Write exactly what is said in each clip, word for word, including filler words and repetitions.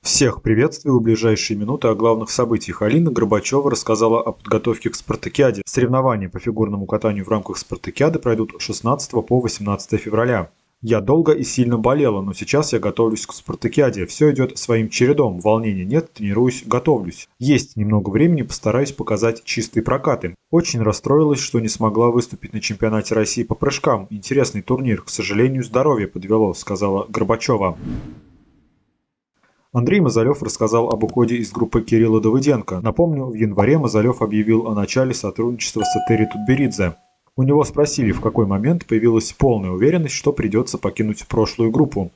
Всех приветствую. В ближайшие минуты о главных событиях. Алина Горбачева рассказала о подготовке к спартакиаде. Соревнования по фигурному катанию в рамках спартакиады пройдут с шестнадцатого по восемнадцатое февраля. Я долго и сильно болела, но сейчас я готовлюсь к спартакиаде. Все идет своим чередом. Волнения нет, тренируюсь, готовлюсь. Есть немного времени, постараюсь показать чистые прокаты. Очень расстроилась, что не смогла выступить на чемпионате России по прыжкам. Интересный турнир. К сожалению, здоровье подвело, сказала Горбачева. Андрей Мазалев рассказал об уходе из группы Кирилла Давыденко. Напомню, в январе Мазалев объявил о начале сотрудничества с Этери Тутберидзе. У него спросили, в какой момент появилась полная уверенность, что придется покинуть прошлую группу.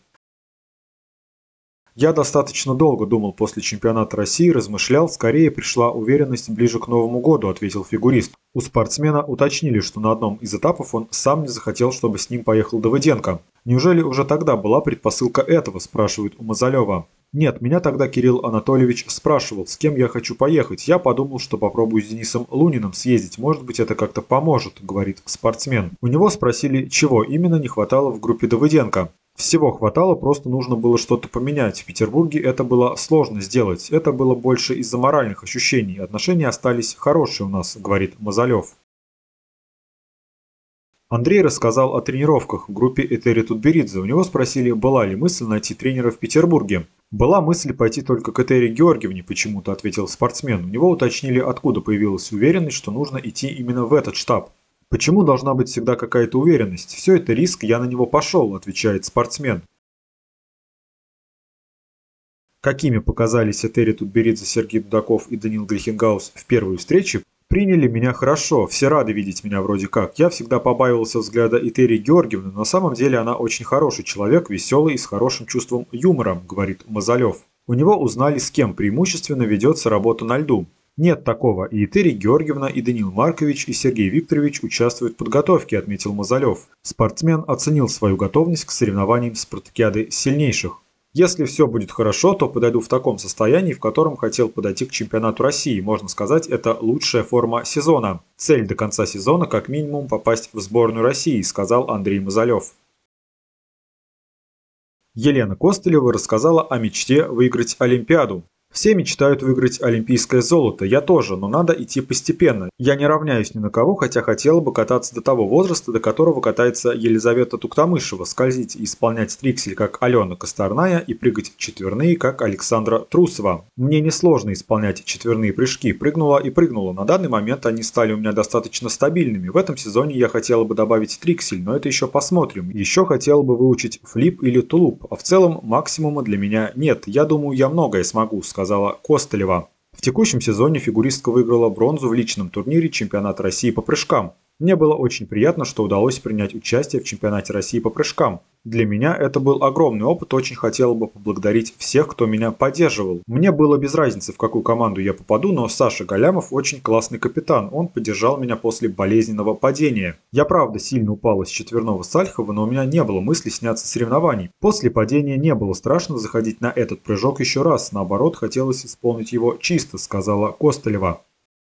Я достаточно долго думал после чемпионата России, размышлял, скорее пришла уверенность ближе к Новому году, ответил фигурист. У спортсмена уточнили, что на одном из этапов он сам не захотел, чтобы с ним поехал Давыденко. Неужели уже тогда была предпосылка этого, спрашивает у Мазалева. Нет, меня тогда Кирилл Анатольевич спрашивал, с кем я хочу поехать. Я подумал, что попробую с Денисом Луниным съездить, может быть это как-то поможет, говорит спортсмен. У него спросили, чего именно не хватало в группе Давыденко. Всего хватало, просто нужно было что-то поменять. В Петербурге это было сложно сделать. Это было больше из-за моральных ощущений. Отношения остались хорошие у нас, говорит Мазалев. Андрей рассказал о тренировках в группе Этери Тутберидзе. У него спросили, была ли мысль найти тренера в Петербурге. Была мысль пойти только к Этери Георгиевне, почему-то ответил спортсмен. У него уточнили, откуда появилась уверенность, что нужно идти именно в этот штаб. Почему должна быть всегда какая-то уверенность? Все это риск, я на него пошел, отвечает спортсмен. Какими показались Этери Тутберидзе, Сергей Дудаков и Даниил Грехенгаус в первой встрече? Приняли меня хорошо, все рады видеть меня вроде как. Я всегда побаивался взгляда Этери Георгиевны, но на самом деле она очень хороший человек, веселый и с хорошим чувством юмора, говорит Мазалев. У него узнали, с кем преимущественно ведется работа на льду. Нет такого, и Этери Георгиевна, и Даниил Маркович, и Сергей Викторович участвуют в подготовке, отметил Мазалев. Спортсмен оценил свою готовность к соревнованиям спартакиады сильнейших. Если все будет хорошо, то подойду в таком состоянии, в котором хотел подойти к чемпионату России. Можно сказать, это лучшая форма сезона. Цель до конца сезона как минимум попасть в сборную России, сказал Андрей Мазалев. Елена Костылева рассказала о мечте выиграть Олимпиаду. Все мечтают выиграть олимпийское золото, я тоже, но надо идти постепенно. Я не равняюсь ни на кого, хотя хотела бы кататься до того возраста, до которого катается Елизавета Туктамышева, скользить и исполнять триксель, как Алена Косторная, и прыгать четверные, как Александра Трусова. Мне несложно исполнять четверные прыжки, прыгнула и прыгнула. На данный момент они стали у меня достаточно стабильными. В этом сезоне я хотела бы добавить триксель, но это еще посмотрим. Еще хотела бы выучить флип или тулуп, а в целом максимума для меня нет. Я думаю, я многое смогу, сказать. Сказала Костылева. В текущем сезоне фигуристка выиграла бронзу в личном турнире чемпионата России по прыжкам. Мне было очень приятно, что удалось принять участие в чемпионате России по прыжкам. Для меня это был огромный опыт, очень хотела бы поблагодарить всех, кто меня поддерживал. Мне было без разницы, в какую команду я попаду, но Саша Галямов очень классный капитан, он поддержал меня после болезненного падения. Я правда сильно упала с четверного Сальхова, но у меня не было мысли сняться с соревнований. После падения не было страшно заходить на этот прыжок еще раз, наоборот, хотелось исполнить его чисто, сказала Костылева.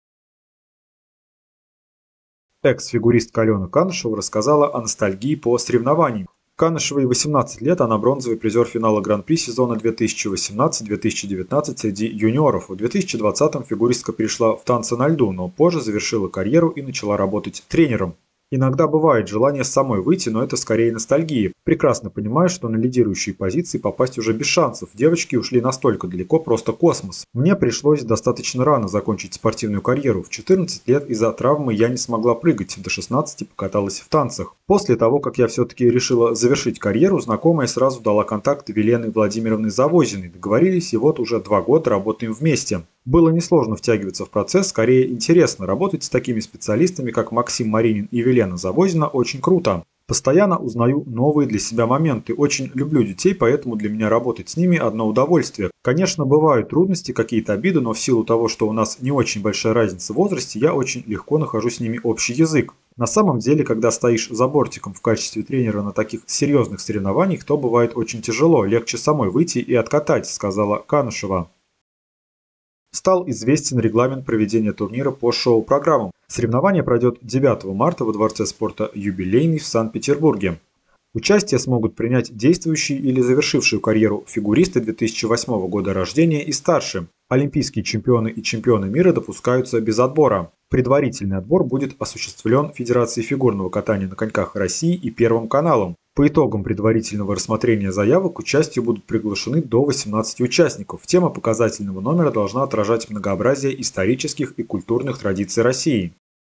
Экс-фигуристка Алена Канышева рассказала о ностальгии по соревнованиям. Канышевой восемнадцать лет, она бронзовый призер финала Гран-при сезона две тысячи восемнадцать - две тысячи девятнадцать среди юниоров. В две тысячи двадцатом фигуристка перешла в танцы на льду, но позже завершила карьеру и начала работать тренером. Иногда бывает желание самой выйти, но это скорее ностальгия. Прекрасно понимаю, что на лидирующие позиции попасть уже без шансов. Девочки ушли настолько далеко, просто космос. Мне пришлось достаточно рано закончить спортивную карьеру. В четырнадцать лет из-за травмы я не смогла прыгать, до шестнадцати покаталась в танцах. После того, как я все-таки решила завершить карьеру, знакомая сразу дала контакт Елены Владимировны Завозиной. Договорились, и вот уже два года работаем вместе. Было несложно втягиваться в процесс, скорее интересно. Работать с такими специалистами, как Максим Маринин и Елена Завозина, очень круто. Постоянно узнаю новые для себя моменты. Очень люблю детей, поэтому для меня работать с ними одно удовольствие. Конечно, бывают трудности, какие-то обиды, но в силу того, что у нас не очень большая разница в возрасте, я очень легко нахожу с ними общий язык. На самом деле, когда стоишь за бортиком в качестве тренера на таких серьезных соревнованиях, то бывает очень тяжело. Легче самой выйти и откатать, сказала Канышева. Стал известен регламент проведения турнира по шоу-программам. Соревнование пройдет девятого марта во Дворце спорта «Юбилейный» в Санкт-Петербурге. Участие смогут принять действующие или завершившие карьеру фигуристы две тысячи восьмого года рождения и старше. Олимпийские чемпионы и чемпионы мира допускаются без отбора. Предварительный отбор будет осуществлен Федерацией фигурного катания на коньках России и Первым каналом. По итогам предварительного рассмотрения заявок к участию будут приглашены до восемнадцати участников. Тема показательного номера должна отражать многообразие исторических и культурных традиций России.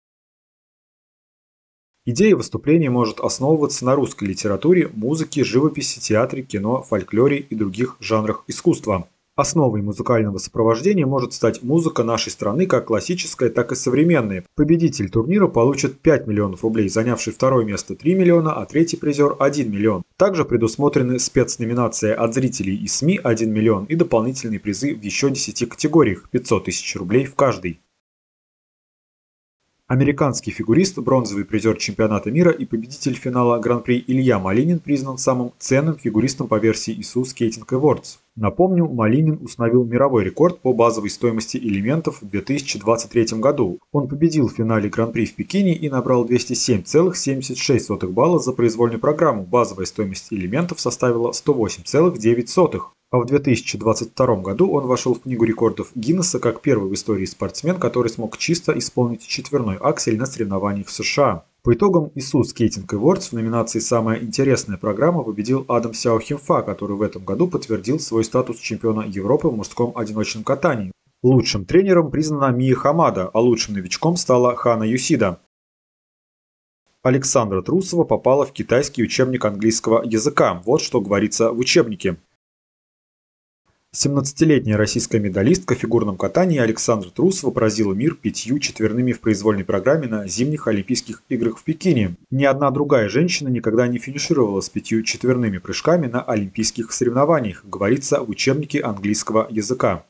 Идея выступления может основываться на русской литературе, музыке, живописи, театре, кино, фольклоре и других жанрах искусства. Основой музыкального сопровождения может стать музыка нашей страны, как классическая, так и современная. Победитель турнира получит пять миллионов рублей, занявший второе место три миллиона, а третий призер один миллион. Также предусмотрены спецноминация от зрителей и СМИ один миллион и дополнительные призы в еще десяти категориях пятьсот тысяч рублей в каждой. Американский фигурист, бронзовый призер чемпионата мира и победитель финала Гран-при Илья Малинин признан самым ценным фигуристом по версии ай эс ю Skating Awards. Напомню, Малинин установил мировой рекорд по базовой стоимости элементов в две тысячи двадцать третьем году. Он победил в финале Гран-при в Пекине и набрал двести семь целых семьдесят шесть сотых балла за произвольную программу. Базовая стоимость элементов составила сто восемь целых девять сотых. А в две тысячи двадцать втором году он вошел в Книгу рекордов Гиннесса как первый в истории спортсмен, который смог чисто исполнить четверной аксель на соревнованиях в США. По итогам ай эс ю Skating Awards в номинации «Самая интересная программа» победил Адам Сяо Химфа, который в этом году подтвердил свой статус чемпиона Европы в мужском одиночном катании. Лучшим тренером признана Мия Хамада, а лучшим новичком стала Хана Юсида. Александра Трусова попала в китайский учебник английского языка. Вот что говорится в учебнике. семнадцатилетняя российская медалистка в фигурном катании Александра Трусова поразила мир пятью четверными в произвольной программе на зимних Олимпийских играх в Пекине. Ни одна другая женщина никогда не финишировала с пятью четверными прыжками на олимпийских соревнованиях, говорится в учебнике английского языка.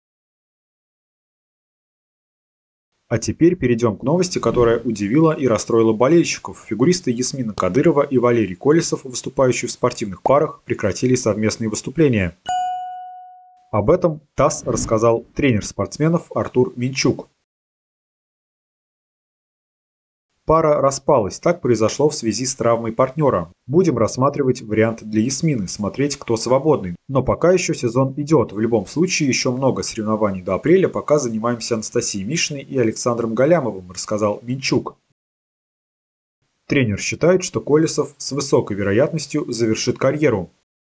А теперь перейдем к новости, которая удивила и расстроила болельщиков. Фигуристы Ясмина Кадырова и Валерий Колесов, выступающие в спортивных парах, прекратили совместные выступления. Об этом ТАСС рассказал тренер спортсменов Артур Минчук. Пара распалась. Так произошло в связи с травмой партнера. Будем рассматривать варианты для Ясмины, смотреть, кто свободный. Но пока еще сезон идет. В любом случае еще много соревнований до апреля, пока занимаемся Анастасией Мишиной и Александром Галямовым, рассказал Минчук. Тренер считает, что Колесов с высокой вероятностью завершит карьеру.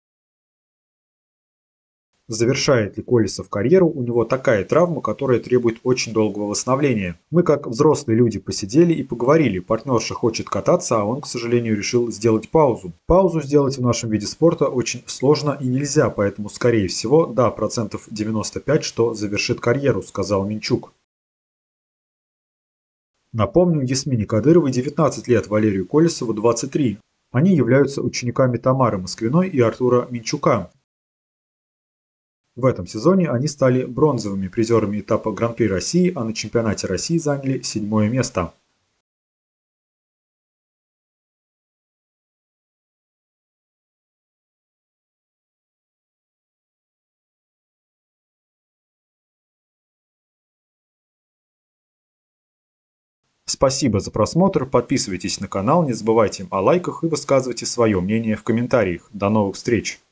Завершает ли Колесов карьеру, у него такая травма, которая требует очень долгого восстановления. Мы как взрослые люди посидели и поговорили, партнерша хочет кататься, а он, к сожалению, решил сделать паузу. Паузу сделать в нашем виде спорта очень сложно и нельзя, поэтому, скорее всего, да, процентов девяносто пять, что завершит карьеру, сказал Минчук. Напомню, Ясмине Кадыровой девятнадцать лет, Валерию Колесову двадцать три. Они являются учениками Тамары Москвиной и Артура Минчука. В этом сезоне они стали бронзовыми призерами этапа Гран-при России, а на чемпионате России заняли седьмое место. Спасибо за просмотр, подписывайтесь на канал, не забывайте о лайках и высказывайте свое мнение в комментариях. До новых встреч!